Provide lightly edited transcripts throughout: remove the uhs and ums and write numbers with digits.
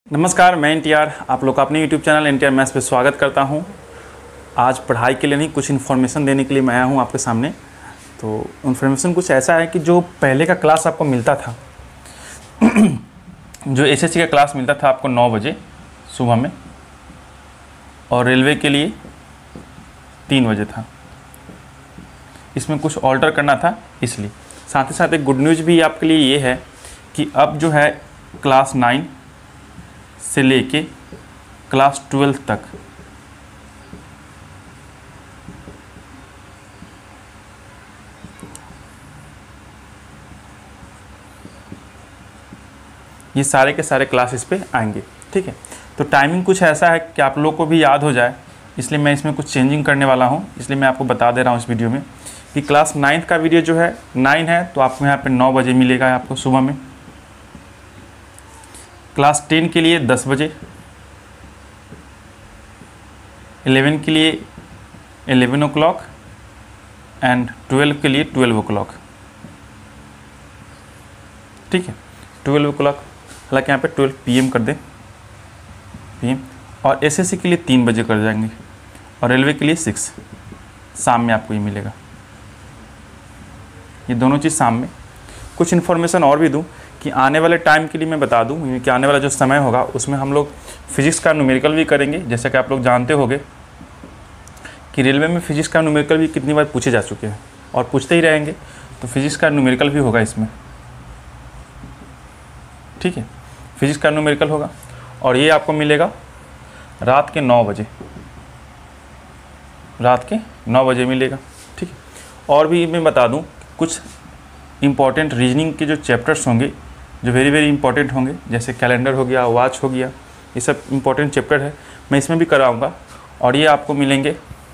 नमस्कार, मैं एनटीआर आप लोग का अपने यूट्यूब चैनल एनटीआर मैथ्स पे स्वागत करता हूं। आज पढ़ाई के लिए नहीं, कुछ इन्फॉर्मेशन देने के लिए मैं आया हूं आपके सामने। तो इन्फॉर्मेशन कुछ ऐसा है कि जो पहले का क्लास आपको मिलता था जो एसएससी का क्लास मिलता था आपको 9 बजे सुबह में, और रेलवे के लिए 3 बजे था। इसमें कुछ ऑल्टर करना था, इसलिए साथ ही साथ एक गुड न्यूज़ भी आपके लिए ये है कि अब जो है क्लास 9 से लेके क्लास 12 तक ये सारे के सारे क्लासेस पे आएंगे। ठीक है, तो टाइमिंग कुछ ऐसा है कि आप लोग को भी याद हो जाए, इसलिए मैं इसमें कुछ चेंजिंग करने वाला हूँ। इसलिए मैं आपको बता दे रहा हूँ इस वीडियो में कि क्लास 9 का वीडियो जो है 9 है तो आपको यहाँ पे 9 बजे मिलेगा आपको सुबह में। क्लास 10 के लिए 10 बजे, 11 के लिए 11 o'clock एंड 12 के लिए 12 o'clock। ठीक है, 12 o'clock, हालांकि यहाँ पे 12 PM कर दें PM, और एसएससी के लिए 3 बजे कर जाएंगे, और रेलवे के लिए 6 शाम में आपको ये मिलेगा। ये दोनों चीज़ शाम में। कुछ इन्फॉर्मेशन और भी दूँ कि आने वाले टाइम के लिए मैं बता दूँ कि आने वाला जो समय होगा उसमें हम लोग फिजिक्स का न्यूमेरिकल भी करेंगे। जैसा कि आप लोग जानते होंगे कि रेलवे में फिजिक्स का न्यूमेरिकल भी कितनी बार पूछे जा चुके हैं और पूछते ही रहेंगे, तो फिजिक्स का न्यूमेरिकल भी होगा इसमें। ठीक है, फिजिक्स का न्यूमेरिकल होगा, और ये आपको मिलेगा रात के 9 बजे, रात के 9 बजे मिलेगा। ठीक है, और भी मैं बता दूं कुछ इम्पॉर्टेंट रीजनिंग के जो चैप्टर्स होंगे जो वेरी इंपॉर्टेंट होंगे, जैसे कैलेंडर हो गया, वॉच हो गया, ये सब इम्पॉर्टेंट चैप्टर है, मैं इसमें भी कराऊंगा। और ये आपको मिलेंगे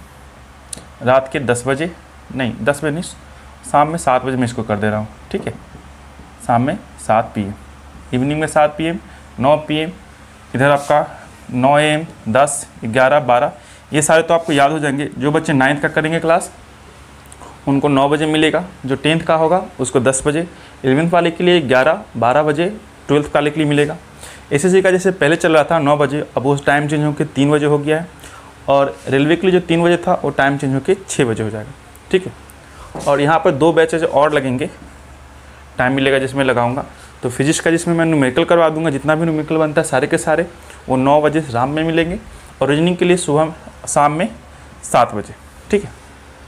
रात के 10 बजे, नहीं 10 बजे नहीं, शाम में 7 बजे मैं इसको कर दे रहा हूँ। ठीक है, शाम में 7 PM, इवनिंग में 7 PM, 9 PM, इधर आपका 9 AM, 10, 11, 12, ये सारे तो आपको याद हो जाएंगे। जो बच्चे 9th का करेंगे क्लास उनको 9 बजे मिलेगा, जो 10th का होगा उसको 10 बजे, 11th वाले के लिए 11, 12 बजे, 12th वाले के लिए मिलेगा। एसएससी का जैसे पहले चल रहा था 9 बजे, अब उस टाइम चेंज होकर 3 बजे हो गया है, और रेलवे के लिए जो 3 बजे था वो टाइम चेंज होकर 6 बजे हो जाएगा। ठीक है, और यहाँ पर 2 बैचेज और लगेंगे, टाइम मिलेगा जिसमें लगाऊंगा। तो फिजिक्स का जिसमें मैं न्यूमेरिकल करवा दूंगा, जितना भी न्यूमेरिकल बनता है सारे के सारे वो 9 बजे शाम में मिलेंगे, और रीजनिंग के लिए सुबह शाम में 7 बजे। ठीक है,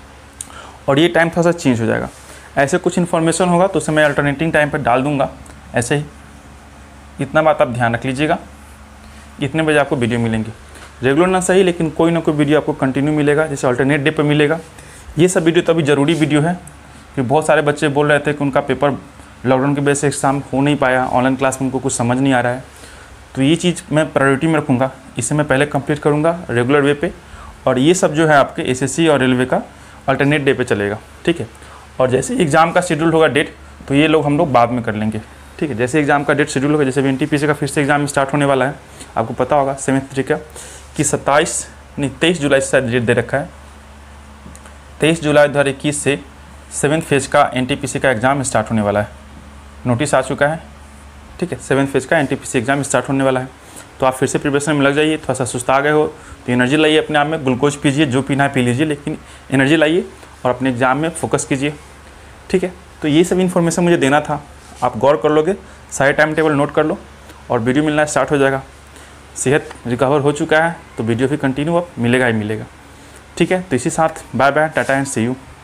और ये टाइम थोड़ा सा चेंज हो जाएगा। ऐसे कुछ इन्फॉर्मेशन होगा तो उसे मैं अल्टरनेटिंग टाइम पर डाल दूंगा ऐसे ही। इतना बात आप ध्यान रख लीजिएगा, इतने बजे आपको वीडियो मिलेंगे, रेगुलर ना सही लेकिन कोई ना कोई वीडियो आपको कंटिन्यू मिलेगा, जैसे अल्टरनेट डे पर मिलेगा। ये सब वीडियो तो अभी ज़रूरी वीडियो है कि बहुत सारे बच्चे बोल रहे थे कि उनका पेपर लॉकडाउन की वजह से एग्ज़ाम हो नहीं पाया, ऑनलाइन क्लास में उनको कुछ समझ नहीं आ रहा है, तो ये चीज़ मैं प्रायोरिटी में रखूँगा, इसे मैं पहले कंप्लीट करूँगा रेगुलर वे पे। और ये सब जो है आपके एसएससी और रेलवे का अल्टरनेट डे पे चलेगा। ठीक है, और जैसे एग्ज़ाम का शेड्यूल होगा डेट, तो ये लोग हम लोग बाद में कर लेंगे। ठीक है, जैसे एग्ज़ाम का डेट शेड्यूल होगा, जैसे एनटीपीसी का फिर से एग्ज़ाम स्टार्ट होने वाला है, आपको पता होगा सेमेस्टर का कि 23 जुलाई से डेट दे रखा है। 23 जुलाई 2021 से 7th फेज़ का एनटीपीसी का एग्ज़ाम स्टार्ट होने वाला है, नोटिस आ चुका है। ठीक है, 7th फेज़ का एनटीपीसी एग्ज़ाम स्टार्ट होने वाला है, तो आप फिर से प्रिपरेशन में लग जाइए। थोड़ा सा सुस्ता गए हो तो एनर्जी लाइए अपने आप में, ग्लूकोज पीजिए, जो पीना है पी लीजिए, लेकिन एनर्जी लाइए और अपने एग्ज़ाम में फोकस कीजिए। ठीक है, तो ये सब इन्फॉर्मेशन मुझे देना था, आप गौर कर लोगे, सारे टाइम टेबल नोट कर लो, और वीडियो मिलना स्टार्ट हो जाएगा। सेहत रिकवर हो चुका है तो वीडियो भी कंटिन्यू अब मिलेगा ही मिलेगा। ठीक है, तो इसी साथ bye bye, tata and see you.